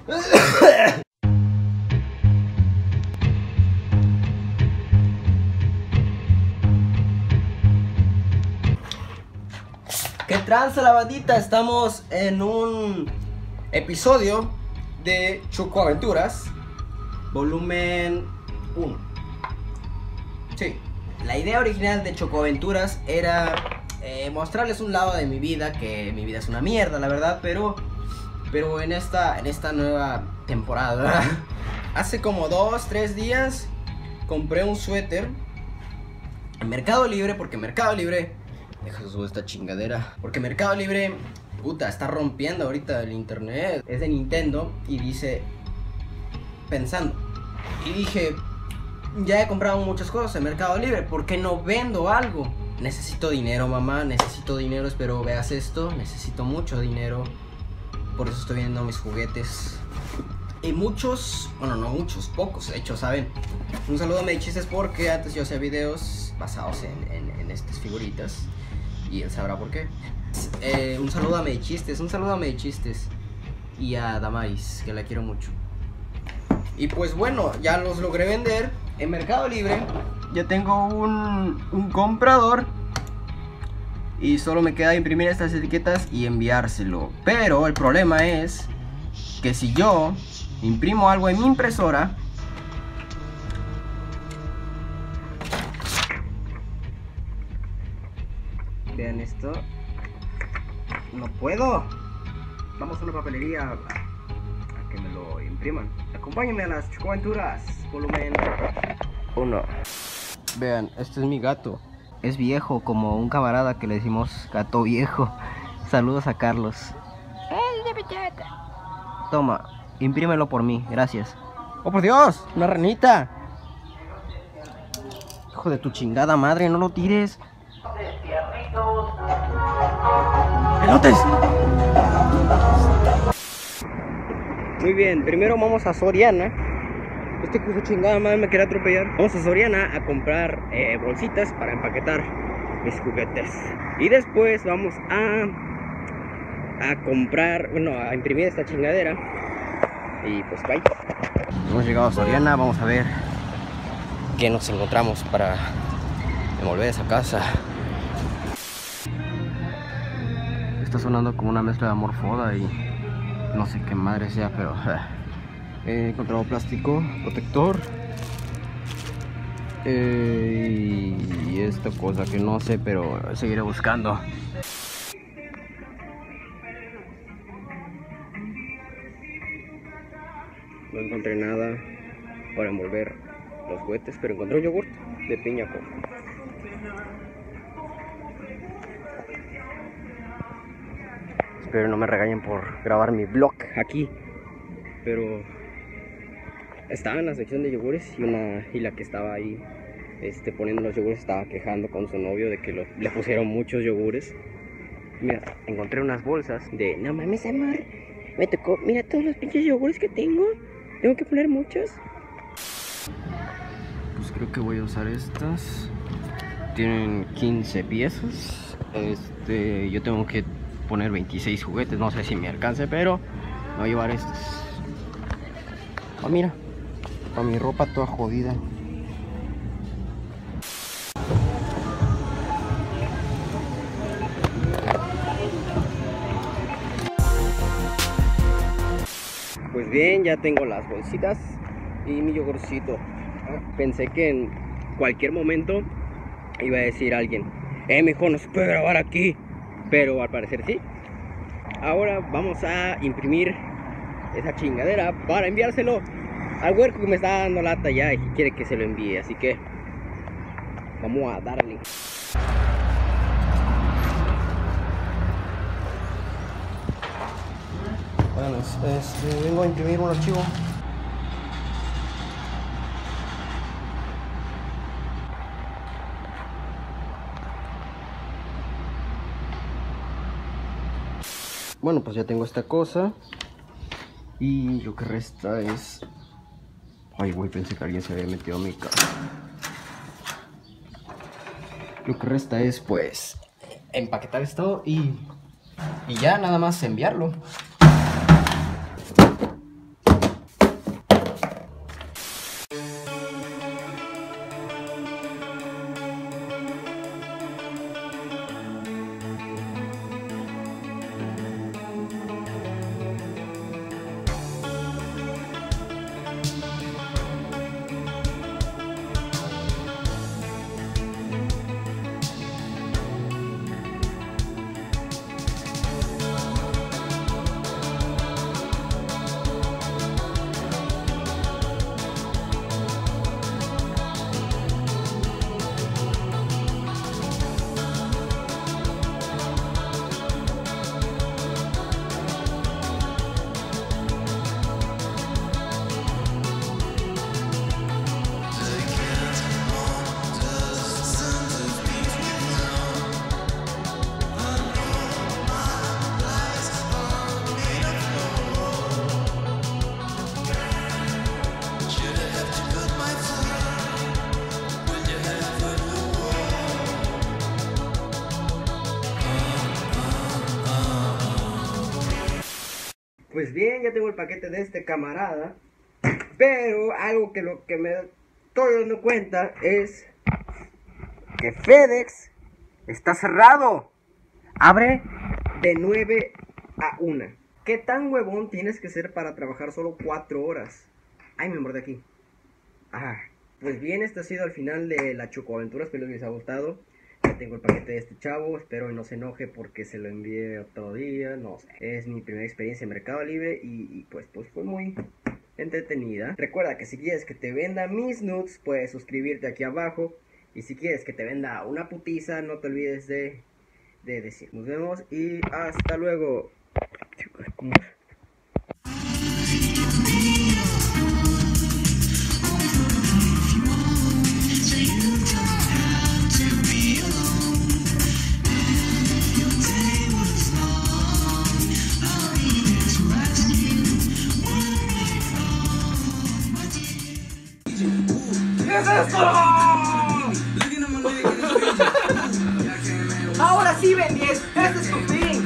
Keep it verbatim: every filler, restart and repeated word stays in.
¿Qué tranza la bandita? Estamos en un episodio de Choco Aventuras, volumen uno. Sí, la idea original de Choco Aventuras era eh, mostrarles un lado de mi vida, que mi vida es una mierda, la verdad, pero pero en esta en esta nueva temporada, hace como dos, tres días compré un suéter en Mercado Libre, porque Mercado Libre, deja de subir esta chingadera, porque Mercado Libre, puta, está rompiendo ahorita el internet. Es de Nintendo y dice pensando. Y dije, ya he comprado muchas cosas en Mercado Libre, ¿por qué no vendo algo? Necesito dinero, mamá, necesito dinero, espero veas esto. Necesito mucho dinero, por eso estoy vendiendo mis juguetes. Y muchos, bueno, no muchos, pocos, de hecho, ¿saben? Un saludo a Medichistes, porque antes yo hacía videos basados en, en, en estas figuritas, y él sabrá por qué. Eh, un saludo a Medichistes, un saludo a Medichistes y a Damaris, que la quiero mucho. Y pues bueno, ya los logré vender en Mercado Libre. Ya tengo un, un comprador y solo me queda imprimir estas etiquetas y enviárselo. Pero el problema es que si yo imprimo algo en mi impresora, vean esto, no puedo. Vamos a una papelería a, a que me lo impriman. Acompáñenme a las Choco Aventuras, volumen uno. Vean, este es mi gato. Es viejo, como un camarada que le decimos gato viejo. Saludos a Carlos. Toma, imprímelo por mí, gracias. ¡Oh, por Dios! ¡Una ranita! Hijo de tu chingada madre, no lo tires. ¡Pelotes! Muy bien, primero vamos a Soriana. Este hijo de chingada madre me quería atropellar. Vamos a Soriana a comprar eh, bolsitas para empaquetar mis juguetes. Y después vamos a a comprar, bueno, a imprimir esta chingadera. Y pues bye. Hemos llegado a Soriana, vamos a ver qué nos encontramos para devolver esa casa. Está sonando como una mezcla de Amor Foda y no sé qué madre sea, pero he encontrado plástico protector eh, y esta cosa que no sé, pero seguiré buscando. No encontré nada para envolver los juguetes, pero encontré un yogurt de piña coco. Espero no me regañen por grabar mi vlog aquí, pero estaba en la sección de yogures y una y la que estaba ahí este, poniendo los yogures estaba quejando con su novio de que lo, le pusieron muchos yogures. Mira, encontré unas bolsas de no mames, amor, me tocó, mira todos los pinches yogures que tengo. Tengo que poner muchos. Pues creo que voy a usar estas. Tienen quince piezas. Este, yo tengo que poner veintiséis juguetes. No sé si me alcance, pero me voy a llevar estas. Oh, mira, para mi ropa toda jodida. Pues bien, ya tengo las bolsitas y mi yogurcito. Pensé que en cualquier momento iba a decir alguien, eh, mijo, no se puede grabar aquí, pero al parecer sí. Ahora vamos a imprimir esa chingadera para enviárselo al huerco que me está dando lata ya y quiere que se lo envíe, así que vamos a darle. Bueno, este, vengo a imprimir un archivo. Bueno, pues ya tengo esta cosa. Y lo que resta es... Ay, güey, pensé que alguien se había metido a mi casa. Lo que resta es, pues, empaquetar esto y... Y ya, nada más enviarlo. Pues bien, ya tengo el paquete de este camarada. Pero algo que lo que me estoy dando cuenta es que FedEx está cerrado. Abre de nueve a una. ¿Qué tan huevón tienes que ser para trabajar solo cuatro horas? Ay, me mordí aquí. Ah, pues bien, este ha sido el final de la Chocoaventura. Espero les haya gustado. Ya tengo el paquete de este chavo. Espero que no se enoje porque se lo envié otro día. No sé. Es mi primera experiencia en Mercado Libre. Y, y pues, pues fue muy entretenida. Recuerda que si quieres que te venda mis nudes, puedes suscribirte aquí abajo. Y si quieres que te venda una putiza, no te olvides de, de decir. Nos vemos y hasta luego. ¿Qué es esto? Ahora sí, Ben diez. Este es tu fin.